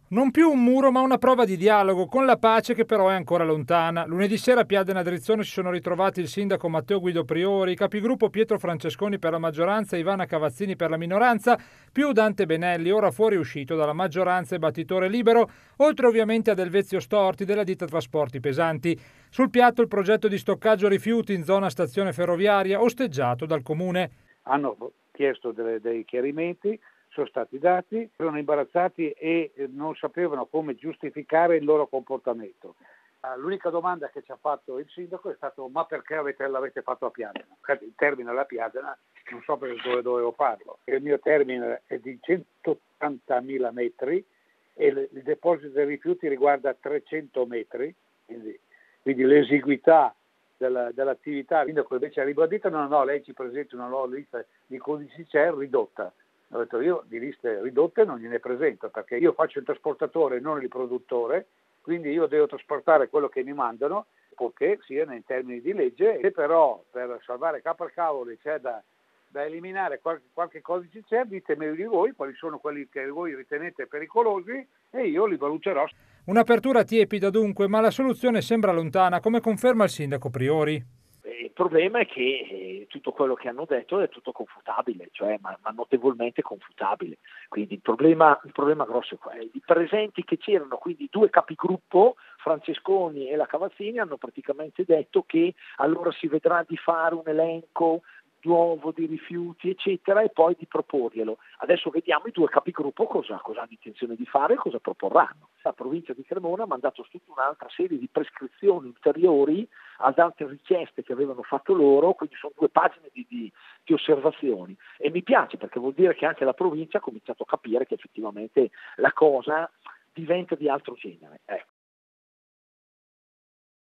Non più un muro, ma una prova di dialogo con la pace che però è ancora lontana. Lunedì sera a Piadena Drizzone si sono ritrovati il sindaco Matteo Guido Priori, i capigruppo Pietro Francesconi per la maggioranza e Ivana Cavazzini per la minoranza, più Dante Benelli, ora fuoriuscito dalla maggioranza e battitore libero, oltre ovviamente ad Elvezio Storti della ditta Trasporti Pesanti. Sul piatto il progetto di stoccaggio rifiuti in zona stazione ferroviaria, osteggiato dal comune. Hanno chiesto dei chiarimenti, sono stati dati, erano imbarazzati e non sapevano come giustificare il loro comportamento. L'unica domanda che ci ha fatto il sindaco è stato: ma perché l'avete fatto a Piadena? Il termine alla Piadena non so per dove dovevo farlo. Il mio termine è di 180.000 metri e il deposito dei rifiuti riguarda 300 metri, quindi l'esiguità dell'attività. Il sindaco invece ha ribadito: no, lei ci presenta una lista di codici CER ridotta. Ho detto: io di liste ridotte non gliene presento, perché io faccio il trasportatore, non il produttore, quindi io devo trasportare quello che mi mandano, purché sia nei termini di legge. E però per salvare cavalcavoli c'è da eliminare qualche codice CER, ditemi di voi quali sono quelli che voi ritenete pericolosi e io li valuterò. Un'apertura tiepida dunque, ma la soluzione sembra lontana, come conferma il sindaco Priori. Il problema è che tutto quello che hanno detto è tutto confutabile, cioè ma notevolmente confutabile. Quindi il problema grosso è quello. I presenti che c'erano, quindi due capigruppo, Francesconi e la Cavazzini, hanno praticamente detto che allora si vedrà di fare un elenco nuovo di rifiuti eccetera e poi di proporglielo. Adesso vediamo i due capigruppo cosa hanno intenzione di fare e cosa proporranno. La provincia di Cremona ha mandato tutta un'altra serie di prescrizioni ulteriori ad altre richieste che avevano fatto loro, quindi sono 2 pagine di osservazioni e mi piace perché vuol dire che anche la provincia ha cominciato a capire che effettivamente la cosa diventa di altro genere. Ecco.